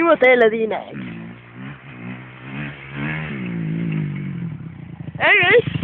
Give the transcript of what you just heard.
what the hell are these next? Hey guys!